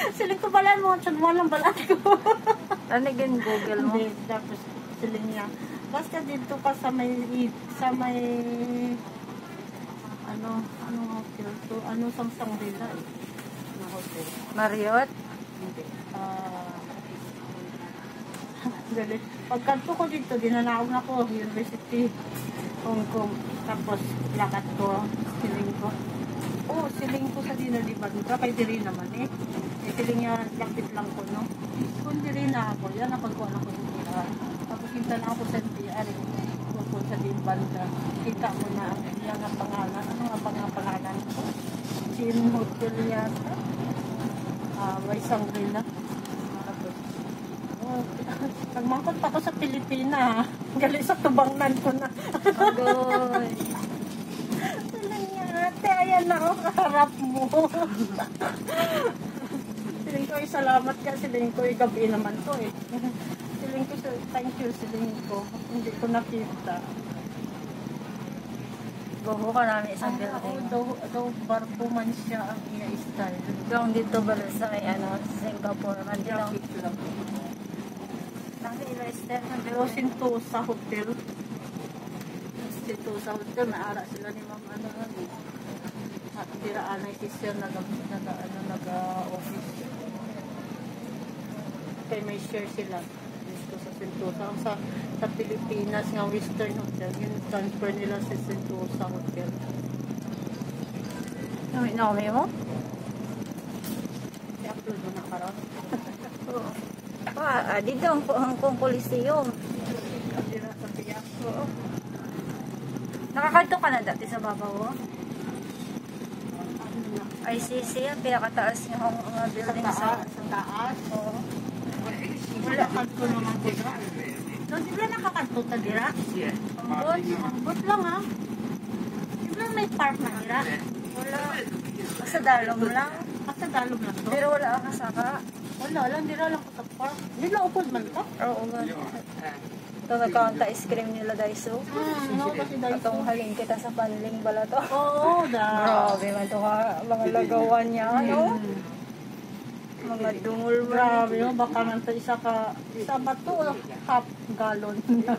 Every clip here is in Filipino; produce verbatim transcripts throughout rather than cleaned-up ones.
Siling ko balaan mo, siya mo lang balaan ko. Ano yung Google mo? Hindi, tapos siling niya. Basta dito ka sa may, sa may, ano, ano hotel to, ano sang Sangrila eh. Ano hotel? Marriott? Hindi. Ah, galit. Pagkanto ko dito, dinanakot na ko, University, Hong Kong. Tapos, lakat ko, siling ko. Oh, siling ko sa dinaliban. Kapay di rin naman eh. Eh, siling niya, lapit lang ko, no? Kung di rin na ako, yan, napagkuhan ako yung tira. Tapos, kita na ako sa N P R, kung sa Dimbanda. Kita mo na ang iyang nga pangalan. Ano nga pang nga pangalan ko? Chin Hotel yata. Ah, may Sangrila. Tapos, oh, nagmangkot pa ako sa Pilipina. Galing sa tubangnan ko na. Agoy. Ate, ayan na ako, kaharap mo. Siling ko, eh, salamat ka. Siling ko, eh, gabi naman to eh. Siling ko, thank you, siling ko. Hindi ko nakita. Buho ka namin isang Ah, building. oo, daw, daw barko man siya ang iya style. Yung dito ba sa may ano, Singapore. Mandi lang. Traffic lang. Nasa ila step ng Pero building. Sentosa Hotel. Sentosa Hotel, naara sila ni Ma'am ano ano. At diraan ay sister naga naga ano naga office. Kaya may share sila dito sa Sentosa. Sa sa Pilipinas nga Western Hotel, yung transfer nila sa Sentosa Hotel. Namin na kami mo? I-upload mo na karon. Oo. Ah, dito ang Hong Kong Coliseum. Dira sa Piyak. Oo. Nakakalto ka na dati sa babaw? Ano na? I C C, ang pinakataas niya ang mga Sa building taas, sa... sa taas. Oo. Wala kanto naman ko na. No, di ba nakakanto ta dira? Ambot, ambot lang ha. Di ba may park na dira? Wala. Sa dalong lang. Asa dalog lang to? Pero wala ang kasaka. Wala lang, dira lang ko sa park. Di lang upod man to? Oo nga. Ito nagkakanta ice cream nila Daiso. Hmm, no, kasi dahil Atong halin kita sa panling bala to. oo, da. Grabe man to ka. Mga lagawan niya, ano? Mga dungol man. Grabe, oh, baka man to isa ka, isa ba to? Half gallon.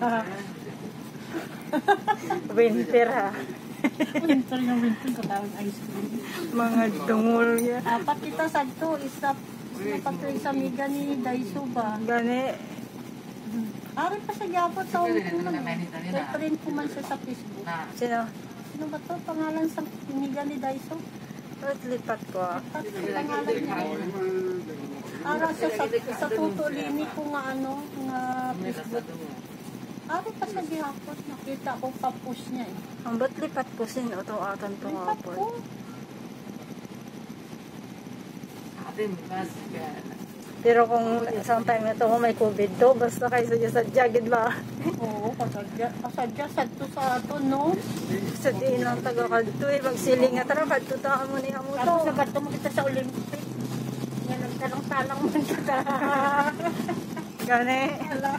Winter ha. Winter yung winter, katawag ice cream. Mga dungol niya. Apat kita sa to, isa, isa to isa miga ni Daiso ba? Gani. Ari pa sa Gapot sa Hong Kong man. Kaya friend ko man siya sa Facebook. Sino? Sino ba to? Pangalan sa miga ni Daiso? Ba't lipat ko ah? At pangalan niya. Ara siya sa, sa tutulini ko nga ano, nga Facebook. Ari pa sa Gapot, nakita ko pa-push niya eh. Ang ba't lipat ko sin o itong atan itong Lipat apon? ko. Pero kung isang time na to kung may COVID to, basta kayo sadya sa jagid ba? Oo, kasadya. Kasadya, sadto sa ato, no? Sa diin lang taga-kadto eh. Magsiling nga tara, kadto taan mo niya mo to. Tapos nagadto mo kita sa Olympic. Yan, nagtanong-tanong man kita. Gani. Ala.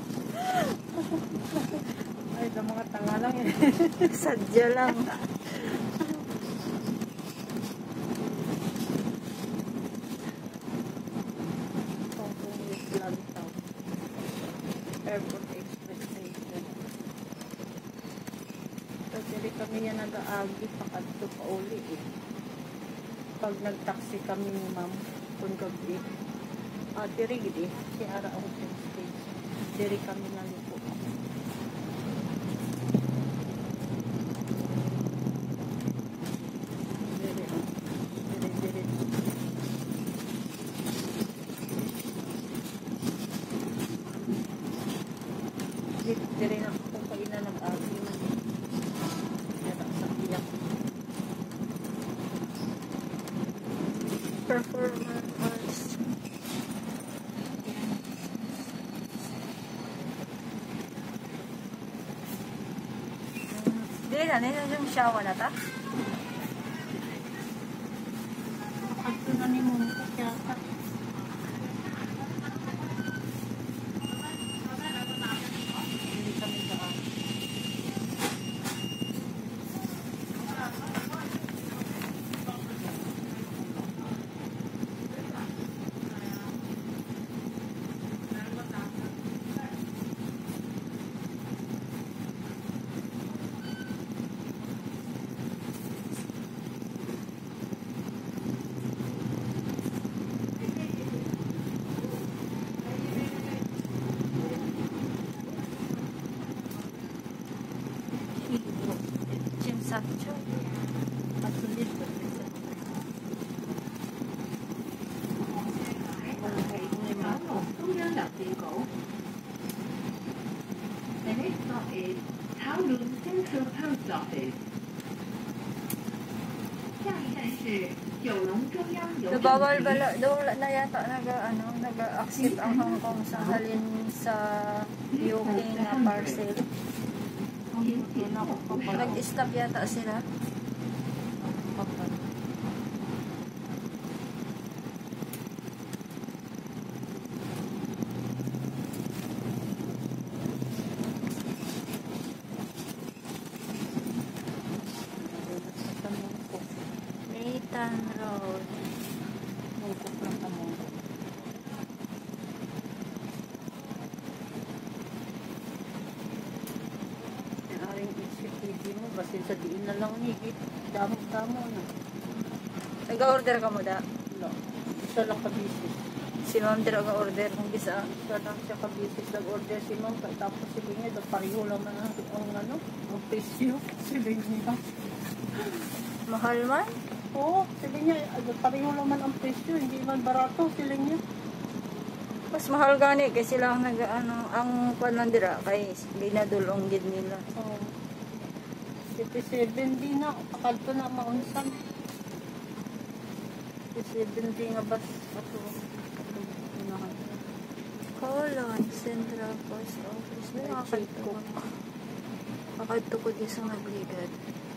Ay, ito mga tanga lang eh. Sadya lang. Airport Express Station. Tapos dili kami yan nag-aagi pakadto pa uli eh. Pag nag-taxi kami ni ma'am kung gabi. Ah, diri gidi. Si Ara Ocean Stage. Diri kami naliko. Diri, oh. Diri, diri. Diri, diri na kung kaina nag-agi man. Dira sa Piyak. Performance. Di na, nila yung shawa na ta? Pagto na ni Monica yata. Diri kami daan. 港接狗。The next stop is Kowloon Central Post Office。下一站是九龙中央邮政 Nabawal 局。 bala, daw wala na yata naga, ano, nag-accept ang Hong Kong sa halin sa U K na parcel. Nag-stop yata sila. Nathan Road. Mungkok lang ka mo. Yung aring H P D mo, basin sa diin na lang higit. Damo-damo na. Nag-order ka mo da? Wala. Isa lang kabisis. Si ma'am dira ga order kung bisa. Isa lang siya kabisis. Nag-order si ma'am. Tapos sila niya, daw pareho naman ang, ang ano, ang presyo. Sila niya. Mahal man? Oo, sila niya, ano, pareho naman ang presyo. Hindi man barato sila niya. Mas mahal gani kay sila ang nag ano ang panon dira kay dinadulong gid nila. Oo. fifty-seven di na. Pakalto na maunsan. fifty-seven di nga bas. Ato. Unahan. Colon Central Post Office. Nakakadto ko. Nakakadto ko di sa nagligad.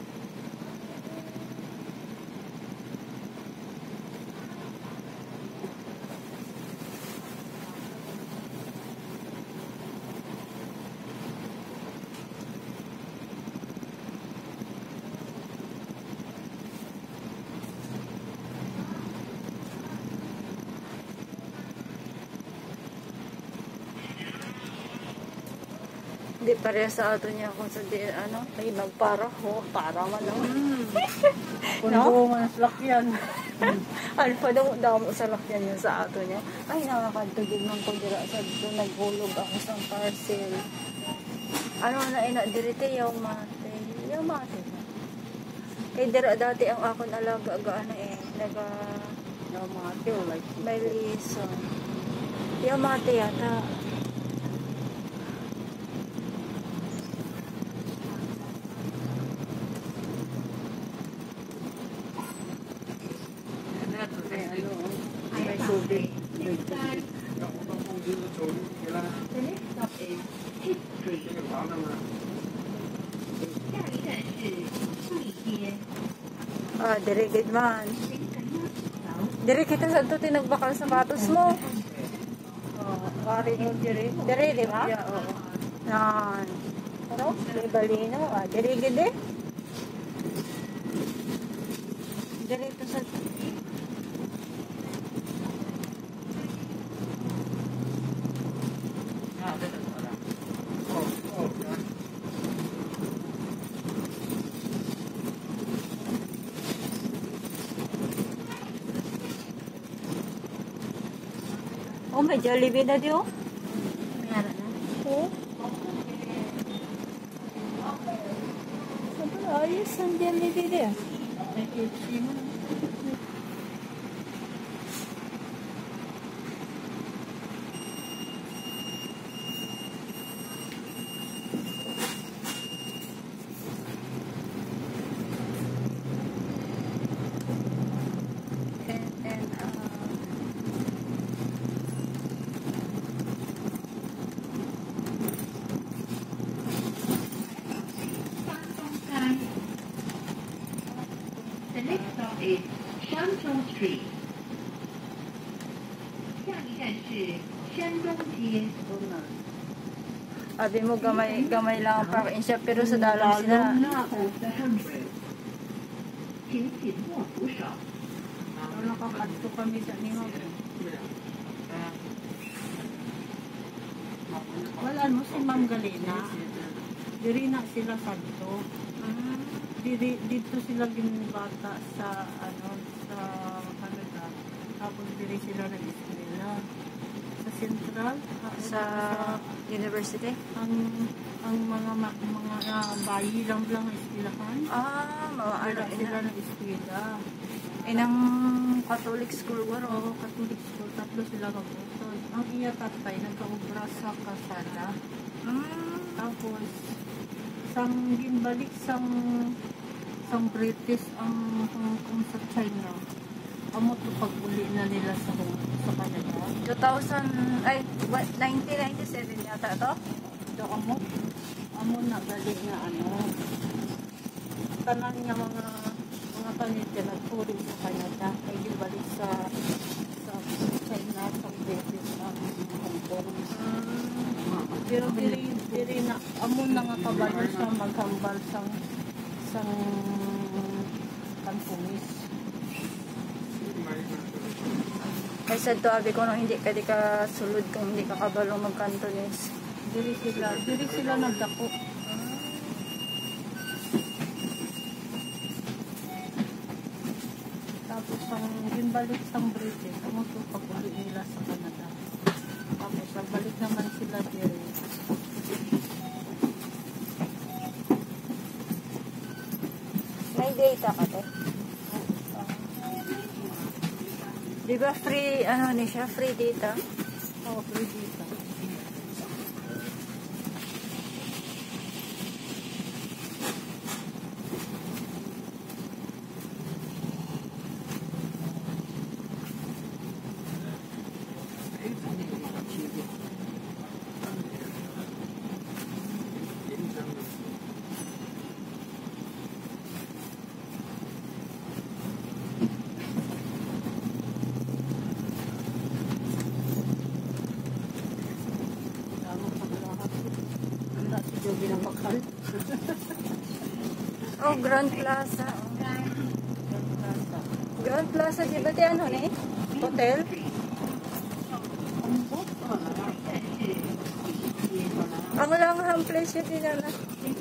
Hindi pareha sa ato niya kung sa di, ano, ay nagpara ho, para man lang. Mm. Puno nga sa lakyan. Ano pa daw, daw mo sa lakyan yun sa ato niya. Ay, nakakadtugid man ko dira sa doon naghulog ako sa parcel. Ano na ina, dirite yaw mate. Yaw mate na. Kay dira dati ang akon alaga aga ano eh, naga No, mga teo, like, may lison. Yaw mate yata. may ano, may tubig. May tubig. The next stop is Pitt Street。下一站是翠街。 Ah, dire gid man. Dire kita sa to tinagbakal sapatos mo. Oh, pare no dire. Dire di ba? Yeah, oo. Yan. Ano? Di balino. Ah, dire gid eh. Dire to sa Oh, may Jollibee na di oh. Meron na. Oh. Sabi, ayos ang Jollibee di ah. May K F C mo. And, and, uh, The next stop is Shantou Street。下一站是山东街。 Ito na. Abi mo gamay gamay lang ang parking siya pero sa dalam sila. The hundred。请紧握扶手。 Ano, nakakadto kami sa ninyo. Wala mo si Ma'am Galena. Diri na sila santo. Diri, dito sila ginbata sa ano sa Canada. Tapos diri sila nag-eskwela. Sa Central. ah, Sa university? ang ang mga ma, mga uh, bayi lang lang ang eskwelahan. Ah, mga ano Dira sila ina. nag-eskwela. Inang Catholic school waro. Oo, Catholic school, tatlo sila kaputol. Ang iya tatay, nagkaubra sa kasada. Mm. Tapos, sang gimbalik sang sang British ang Hong Kong sa China. Amo to pag-uli na nila sa sa Canada. two thousand, ay, what, nineteen ninety-seven yata to? So, amo, amo na balik na ano, tanan niya mga mga kanita nagturo sa Canada. Ay gimbalik sa sa China, sa British, ang Hong Kong. Pero diri diri na amo na nga kabalo siya maghambal sang sang Cantonese. Kaysa to, abi ko, no, hindi ka di ka sulod kung hindi ka kabalong mag-Cantonese. Diri sila, diri sila nagdako. Tapos ang gimbalik sang British, amo to pag-uli nila sa Canada. Tapos nagbalik naman sila diri. May data ka te? Di ba free, ano ni siya, free data? Oh, free data. Jogi ng bakal. Oh, Grand Plaza. Grand Plaza, di ba di ano ni? Hotel? Ang lang ang place yun din na.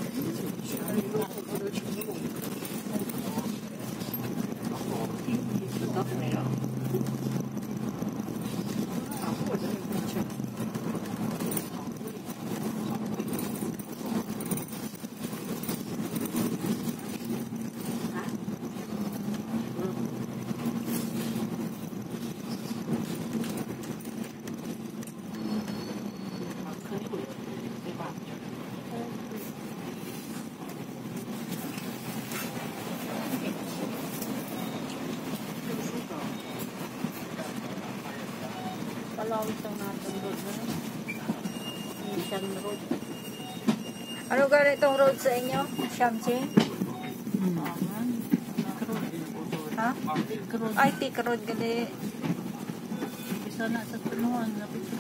Palawis ang natin road na rin. Mission road. Ano gano'n itong road sa inyo? Shamsi? Aman. Ha? Big road. Ay, Thick Road gali. Isa na sa tunuan. Napit